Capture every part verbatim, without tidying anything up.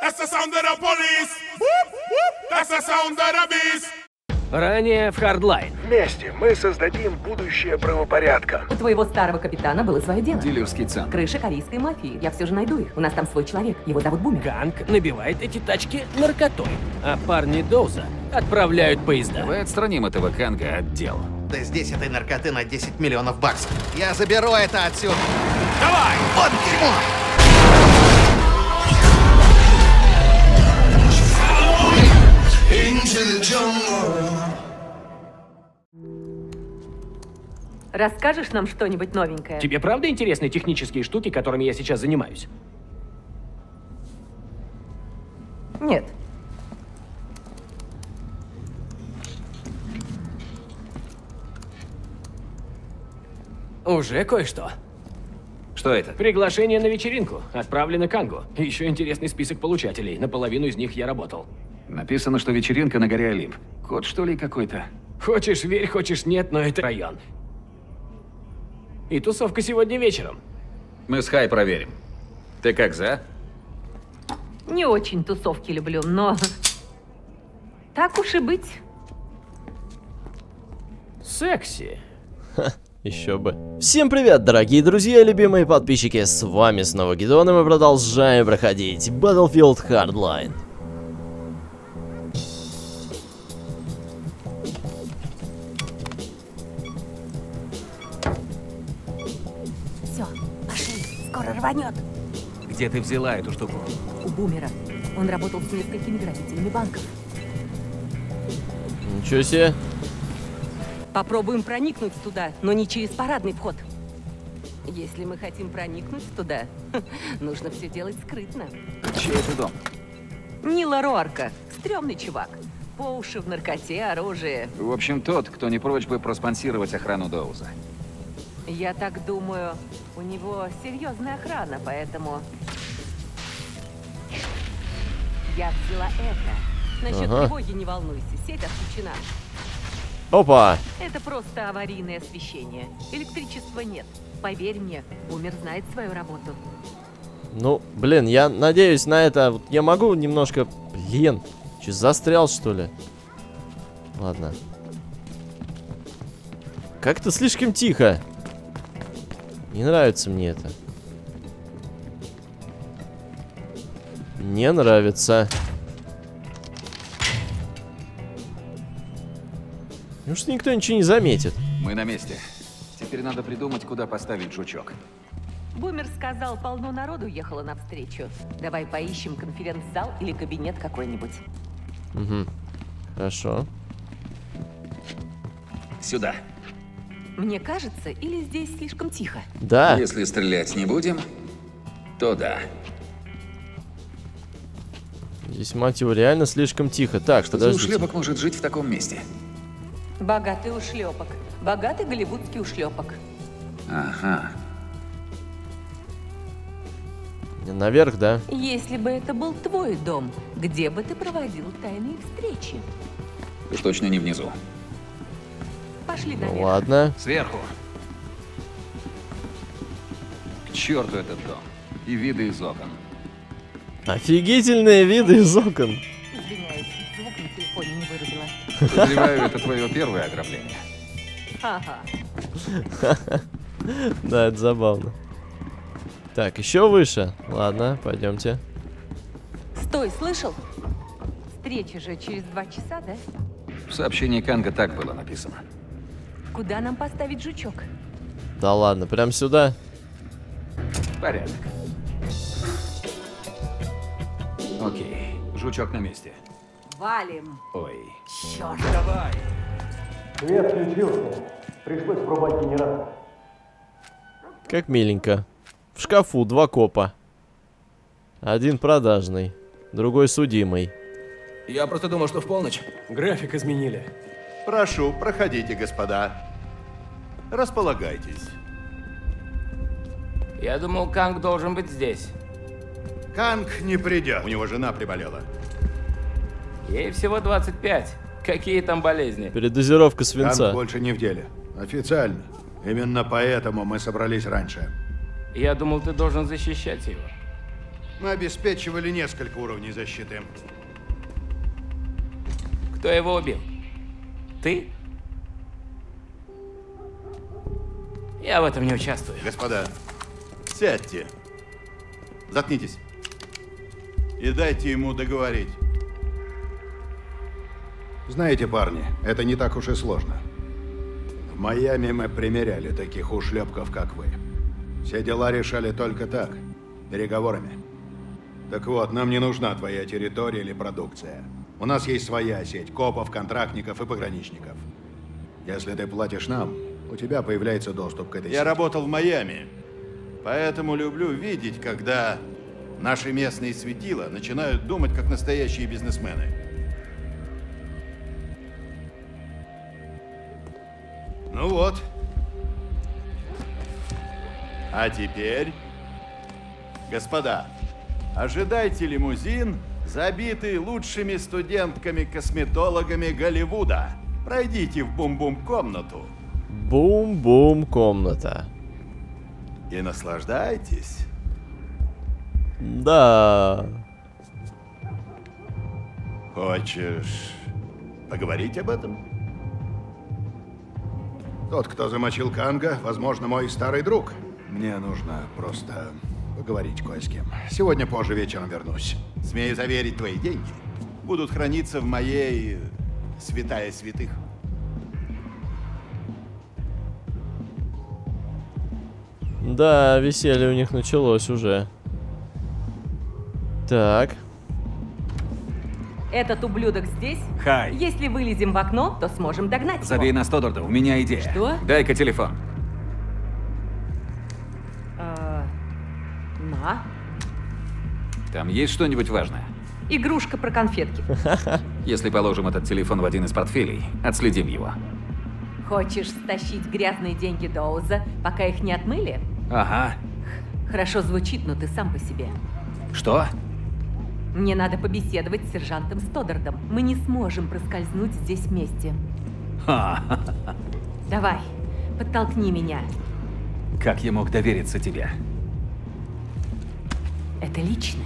That's the sound of the police. Whoop, whoop. That's the sound of the beast. Ранее в Hardline. Вместе мы создадим будущее правопорядка. У твоего старого капитана было свое дело. Дилерский центр. Крыша корейской мафии. Я все же найду их. У нас там свой человек. Его зовут Бумер. Ганг набивает эти тачки наркотой, а парни Доуза отправляют поезда. Давай отстраним этого Канга от дел. Да здесь этой наркоты на десять миллионов баксов. Я заберу это отсюда. Давай. Вот дерьмо! Расскажешь нам что-нибудь новенькое? Тебе правда интересны технические штуки, которыми я сейчас занимаюсь? Нет. Уже кое-что. Что это? Приглашение на вечеринку. Отправлено Кангу. Еще интересный список получателей. Наполовину из них я работал. Написано, что вечеринка на горе Олимп. Код, что ли, какой-то? Хочешь верь, хочешь нет, но это район. И тусовка сегодня вечером. Мы с Хай проверим. Ты как, за? Не очень тусовки люблю, но... Так уж и быть. Секси. Еще бы. Всем привет, дорогие друзья и любимые подписчики. С вами снова Гидеон, и мы продолжаем проходить Battlefield Hardline. Все, пошли, скоро рванет. Где ты взяла эту штуку? У Бумера. Он работал с несколькими грабителями банков. Ничего себе. Попробуем проникнуть туда, но не через парадный вход. Если мы хотим проникнуть туда, нужно все делать скрытно. Чей это дом? Нила Роарка. Стрёмный чувак. По уши в наркоте, оружие. В общем, тот, кто не прочь бы проспонсировать охрану Доуза. Я так думаю, у него серьезная охрана, поэтому... Я взяла это. Насчет Ага. тревоги не волнуйся, сеть отключена. Опа. Это просто аварийное освещение. Электричества нет. Поверь мне, Бумер знает свою работу. Ну, блин, я надеюсь на это. Вот я могу немножко... Блин, че, застрял, что ли? Ладно. Как-то слишком тихо. Не нравится мне это. Не нравится. Неужто никто ничего не заметит? Мы на месте. Теперь надо придумать, куда поставить жучок. Бумер сказал, полно народу ехало навстречу. Давай поищем конференц-зал или кабинет какой-нибудь. Угу. Хорошо. Сюда. Мне кажется, или здесь слишком тихо? Да. Если стрелять не будем, то да. Здесь, мать его, реально слишком тихо. Так, Что за подождите. ушлепок может жить в таком месте? Богатый ушлепок. Богатый голливудский ушлепок. Ага. Наверх, да? Если бы это был твой дом, где бы ты проводил тайные встречи? Уж точно не внизу. Пошли Ну, наверх. ладно. Сверху. К черту этот дом. И виды из окон. Офигительные виды из окон. Извиняюсь, звук на телефоне не вырубила. Подозреваю, это твое первое ограбление. Ага. Да, это забавно. Так, еще выше. Ладно, пойдемте. Стой, слышал? Встреча же через два часа, да? В сообщении Канга так было написано. Куда нам поставить жучок? Да ладно, прям сюда. Порядок. Окей, жучок на месте. Валим. Ой. Черт. Давай. Свет включился. Пришлось пробовать генератор. Как миленько. В шкафу два копа. Один продажный, другой судимый. Я просто думал, что в полночь. График изменили. Прошу, проходите, господа. Располагайтесь. Я думал, Канг должен быть здесь. Канг не придет, у него жена приболела. Ей всего двадцать пять. Какие там болезни? Передозировка свинца. Канг больше не в деле. Официально. Именно поэтому мы собрались раньше. Я думал, ты должен защищать его. Мы обеспечивали несколько уровней защиты. Кто его убил? Ты? Я в этом не участвую. Господа, сядьте. Заткнитесь. И дайте ему договорить. Знаете, парни, это не так уж и сложно. В Майами мы примеряли таких ушлепков, как вы. Все дела решали только так, переговорами. Так вот, нам не нужна твоя территория или продукция. У нас есть своя сеть копов, контрактников и пограничников. Если ты платишь нам, у тебя появляется доступ к этой сети. Я работал в Майами, поэтому люблю видеть, когда наши местные светила начинают думать как настоящие бизнесмены. Ну вот. А теперь, господа, ожидайте лимузин, забитый лучшими студентками-косметологами Голливуда. Пройдите в бум-бум-комнату. Бум-бум-комната. И наслаждайтесь. Да. Хочешь поговорить об этом? Тот, кто замочил Канга, возможно, мой старый друг. Мне нужно просто поговорить кое с кем. Сегодня позже вечером вернусь. Смею заверить, твои деньги будут храниться в моей святая святых. Да, веселье у них началось уже. Так. Этот ублюдок здесь? Хай. Если вылезем в окно, то сможем догнать Забей его. на Стодарда, у меня идея. Что? Дай-ка телефон. А, на. Там есть что-нибудь важное? Игрушка про конфетки. Если положим этот телефон в один из портфелей, отследим его. Хочешь стащить грязные деньги Доуза, пока их не отмыли? Ага. Хорошо звучит, но ты сам по себе. Что? Мне надо побеседовать с сержантом Стоддардом. Мы не сможем проскользнуть здесь вместе. Ха. Давай, подтолкни меня. Как я мог довериться тебе? Это личное.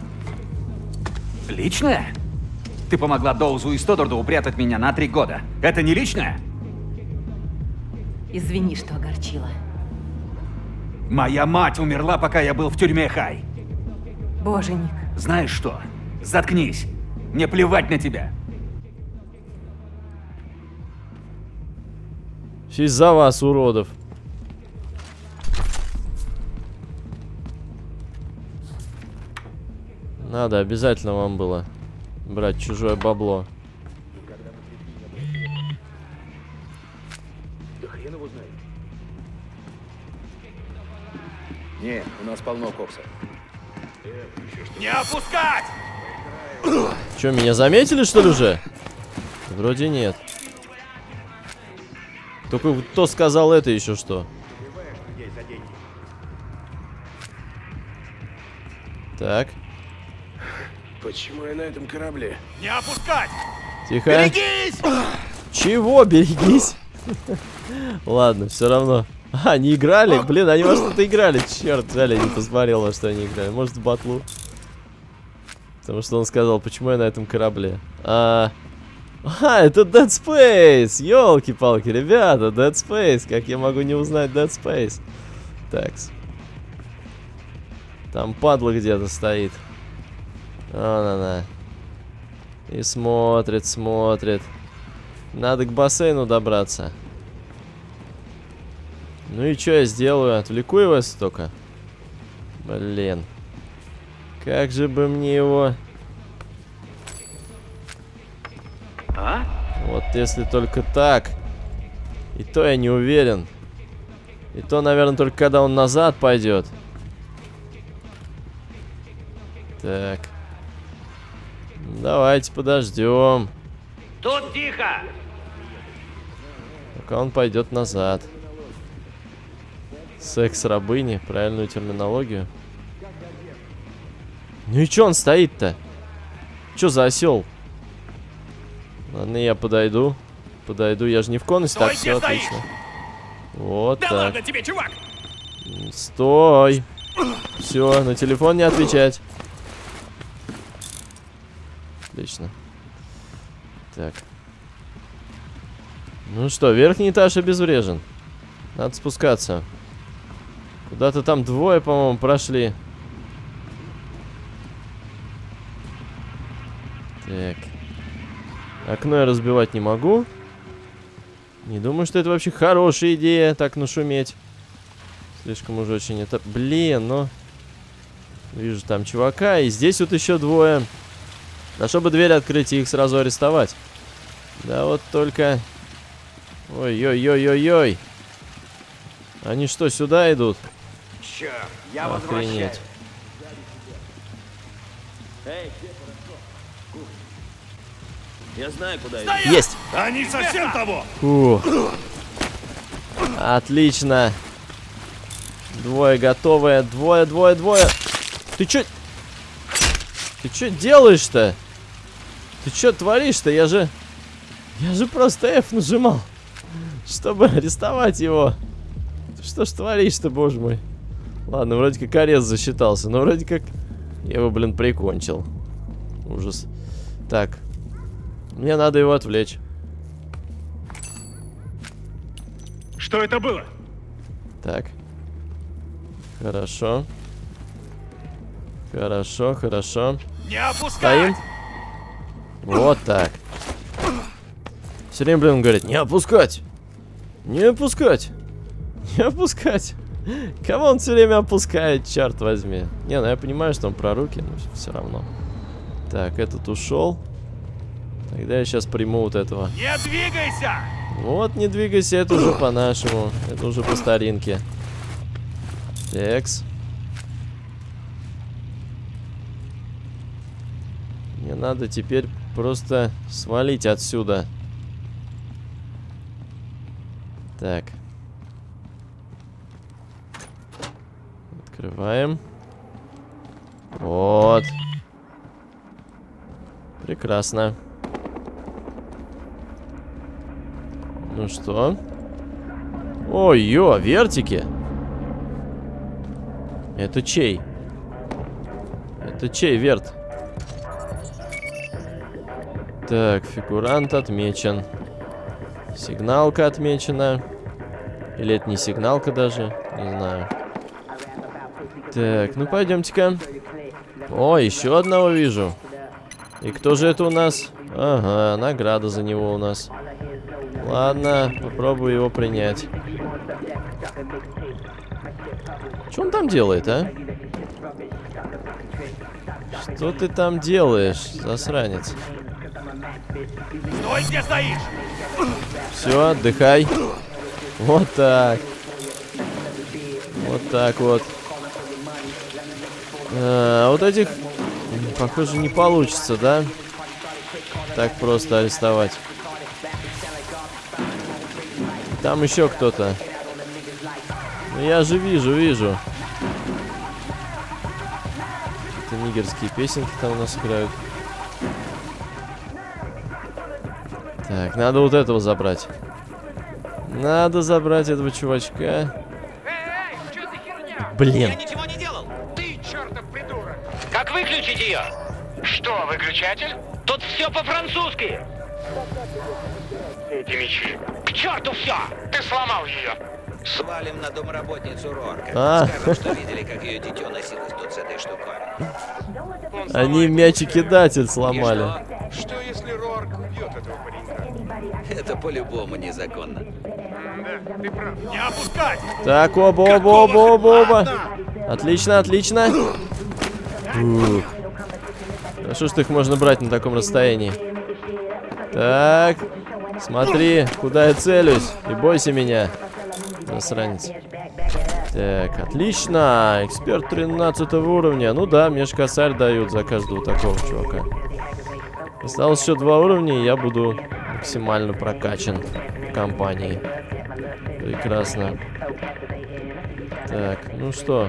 Личное? Ты помогла Доузу и Стоддарду упрятать меня на три года. Это не личное? Извини, что огорчила. Моя мать умерла, пока я был в тюрьме, Хай. Боженик. Знаешь что? Заткнись. Мне плевать на тебя. Из-за вас, уродов. Надо обязательно вам было брать чужое бабло. Да хрен его знает. Не, у нас полно кокса. Не опускать! Че, меня заметили, что ли, уже? Вроде нет. Только кто сказал это еще что? Так. Почему я на этом корабле? Не опускать! Тихо. Берегись! Чего? Берегись. Ладно, все равно. А, они играли? Блин, они во что-то играли. Черт, жаль, я не посмотрел, во что они играли. Может, в батлу. Потому что он сказал, почему я на этом корабле. А, а это Dead Space! Ёлки-палки, ребята, Dead Space. Как я могу не узнать Dead Space? Такс. Там падла где-то стоит. Вон она. И смотрит, смотрит. Надо к бассейну добраться. Ну и что я сделаю? Отвлеку его только. Блин. Как же бы мне его... А? Вот если только так. И то я не уверен. И то, наверное, только когда он назад пойдет. Так. Давайте подождем. Тут тихо! Пока он пойдет назад. Секс-рабыни, правильную терминологию. Ну и чё он стоит-то? Чё за осел? Ладно, я подойду. Подойду, я же не в конусе, так, все отлично. Вот да так. ладно тебе, чувак! Стой! Все, на телефон не отвечать. Отлично. Так. Ну что, верхний этаж обезврежен. Надо спускаться. Куда-то там двое, по-моему, прошли. Так. Окно я разбивать не могу. Не думаю, что это вообще хорошая идея, так нашуметь. Слишком уже очень это... Блин, ну... Вижу там чувака, и здесь вот еще двое. А чтобы дверь открыть и их сразу арестовать. Да вот только... Ой-ой-ой-ой-ой. Они что, сюда идут? Черт, я Охренеть. Эй, я знаю, куда идти. Есть! Они совсем того! Фух. Отлично. Двое готовые. Двое, двое, двое. Ты чё? Ты чё делаешь-то? Ты чё творишь-то? Я же... Я же просто F нажимал, чтобы арестовать его. Ты что ж творишь-то, боже мой? Ладно, вроде как арест засчитался, но вроде как... Я его, блин, прикончил. Ужас. Так. Мне надо его отвлечь. Что это было? Так. Хорошо. Хорошо, хорошо. Не опускать! Стоим. Вот так. Все время, блин, говорит, не опускать. Не опускать. Не опускать. Кого он все время опускает, черт возьми. Не, ну я понимаю, что он про руки, но все равно. Так, этот ушел. Тогда я сейчас приму вот этого. Не двигайся! Вот, не двигайся, это уже по-нашему. Это уже по старинке. Текс. Мне надо теперь просто свалить отсюда. Так. Открываем. Вот. Прекрасно. Ну что? Ой-ё, вертики. Это чей? Это чей верт? Так, фигурант отмечен. Сигналка отмечена. Или это не сигналка даже? Не знаю. Так, ну пойдемте-ка. О, еще одного вижу. И кто же это у нас? Ага, награда за него у нас. Ладно, попробую его принять. Что он там делает, а? Что ты там делаешь, засранец? Стой, где стоишь! Все, отдыхай. Вот так. Вот так вот. А, вот этих, похоже, не получится, да? Так просто арестовать. Там еще кто-то. Ну, я же вижу, вижу. Это нигерские песенки там у нас играют. Так, надо вот этого забрать. Надо забрать этого чувачка. Блин. Я ничего не делал. Ты, чертов придурок. Как выключить ее? Что, выключатель? Тут все по-французски. Эти мечи. К черту все! Ты сломал ее. Свалим на домработницу Рорка. А. Скажем, что видели, как ее дитё носилось тут с этой штукой. Они мячи-кидатель сломали. Что? Что если Рорк убьет этого паренька? Это по-любому незаконно. Да, ты прав. Не опускать! Так, оба, оба, оба, оба, оба. Отлично, отлично. Ух. Хорошо, что их можно брать на таком расстоянии. Так. Смотри, куда я целюсь. И бойся меня. Засранец. Так, отлично. Эксперт тринадцатого уровня. Ну да, мне ж косарь дают за каждого такого чувака. Осталось еще два уровня, и я буду максимально прокачан в компании. Прекрасно. Так, ну что?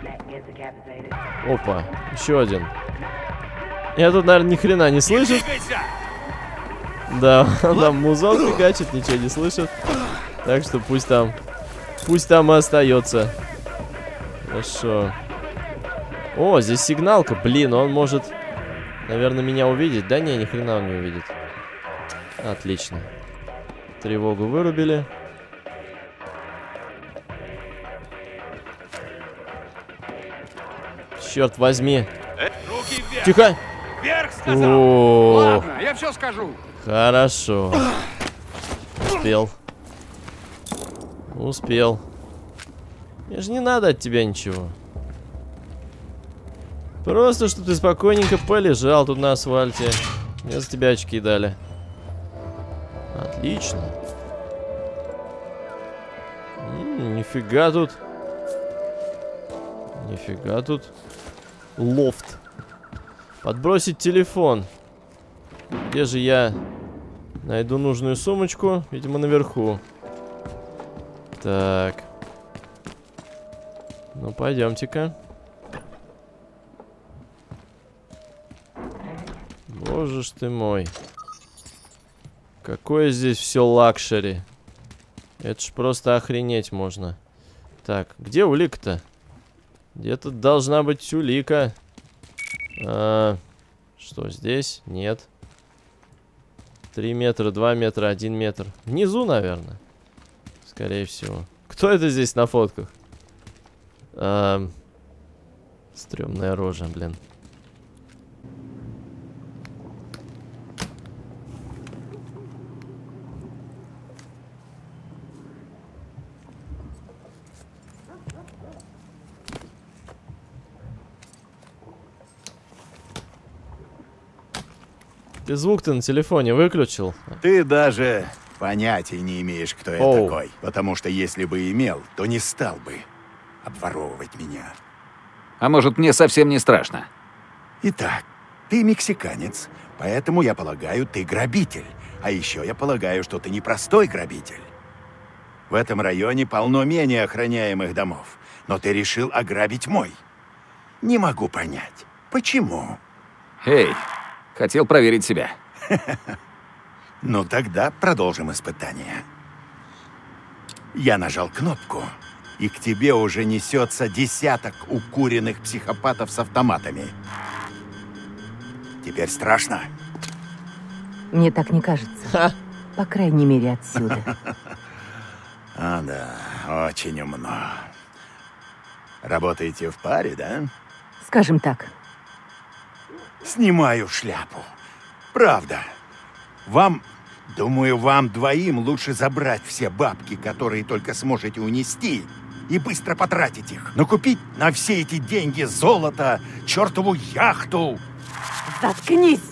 Опа, еще один. Я тут, наверное, ни хрена не слышу. Да, он там музон фигачит, ничего не слышит. Так что пусть там, пусть там и остается. Хорошо. О, здесь сигналка, блин, он может наверное, меня увидит. Да не, ни хрена он не увидит. Отлично. Тревогу вырубили. Черт возьми. Руки вверх. Тихо. Вверх сказал. О, Ладно, я все скажу. хорошо. Успел. Успел. Мне же не надо от тебя ничего. Просто, чтобы ты спокойненько полежал тут на асфальте. Мне за тебя очки дали. Отлично. М-м, нифига тут. Нифига тут. Лофт. Подбросить телефон. Где же я найду нужную сумочку? Видимо, наверху. Так. Ну, пойдемте-ка. Боже ж ты мой. Какое здесь все лакшери. Это ж просто охренеть можно. Так, где улика-то? Где-то должна быть улика. А, что здесь? Нет. Три метра, два метра, один метр. Внизу, наверное. Скорее всего. Кто это здесь на фотках? А, стрёмная рожа, блин. Ты звук-то на телефоне выключил? Ты даже понятия не имеешь, кто я Оу. такой. Потому что если бы имел, то не стал бы обворовывать меня. А может, мне совсем не страшно? Итак, ты мексиканец, поэтому я полагаю, ты грабитель. А еще я полагаю, что ты не простой грабитель. В этом районе полно менее охраняемых домов, но ты решил ограбить мой. Не могу понять, почему? Эй, хотел проверить себя. Ну тогда продолжим испытание. Я нажал кнопку, и к тебе уже несется десяток укуренных психопатов с автоматами. Теперь страшно? Мне так не кажется. По крайней мере, отсюда. А, да, очень умно. Работаете в паре, да? Скажем так. Снимаю шляпу. Правда. Вам, думаю, вам двоим лучше забрать все бабки, которые только сможете унести, и быстро потратить их. Но купить на все эти деньги золото, чертову яхту. Заткнись!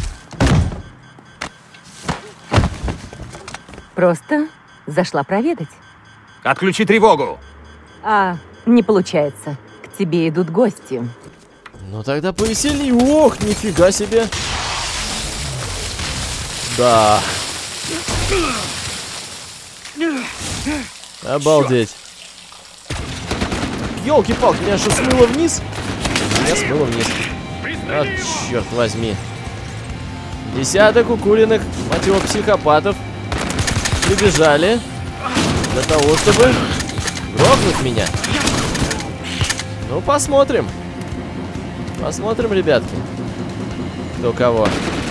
Просто зашла проведать. Отключи тревогу! А, не получается. К тебе идут гости. Ну тогда повесели. Ох, нифига себе. Да. Обалдеть. Ёлки-палки, меня что, смыло вниз? Меня смыло вниз. А, черт возьми. Десяток укуренных, мать его, психопатов прибежали для того, чтобы грохнуть меня. Ну, посмотрим. Посмотрим, ребятки. Кто кого.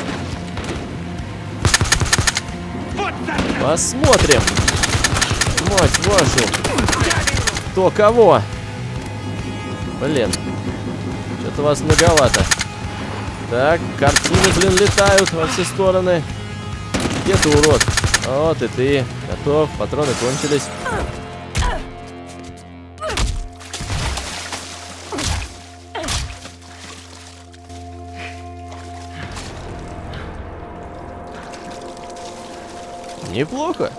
Посмотрим. Мать вашу. Кто кого. Блин. Что-то вас многовато. Так, картины, блин, летают во все стороны. Где ты, урод? Вот и ты. Готов. Патроны кончились. Неплохо.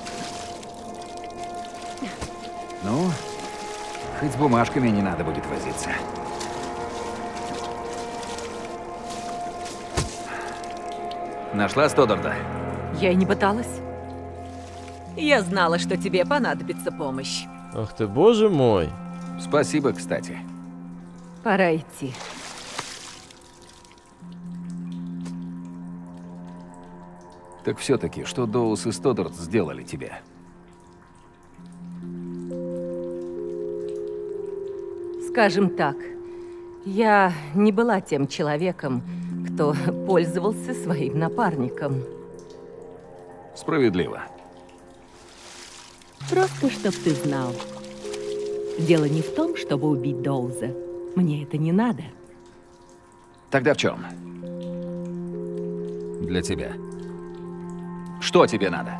Ну, хоть с бумажками не надо будет возиться. Нашла Стодарда? Я и не пыталась. Я знала, что тебе понадобится помощь. Ах ты, боже мой. Спасибо, кстати. Пора идти. Так все-таки, что Доус и Стодард сделали тебе? Скажем так, я не была тем человеком, кто пользовался своим напарником. Справедливо. Просто, чтоб ты знал. Дело не в том, чтобы убить Доуза. Мне это не надо. Тогда в чем? Для тебя. Что тебе надо?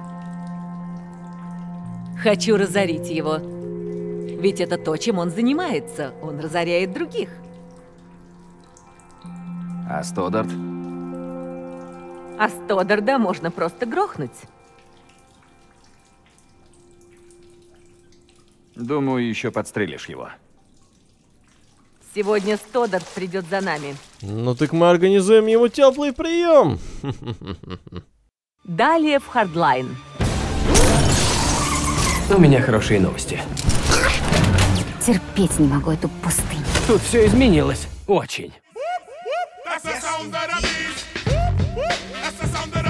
Хочу разорить его. Ведь это то, чем он занимается. Он разоряет других. А Стодарт? А Стодарда можно просто грохнуть. Думаю, еще подстрелишь его. Сегодня Стодарт придет за нами. Ну так мы организуем ему теплый прием. Далее в Хардлайн. У меня хорошие новости. Терпеть не могу эту пустыню. Тут все изменилось. Очень. That's the sound of the beast. That's the sound of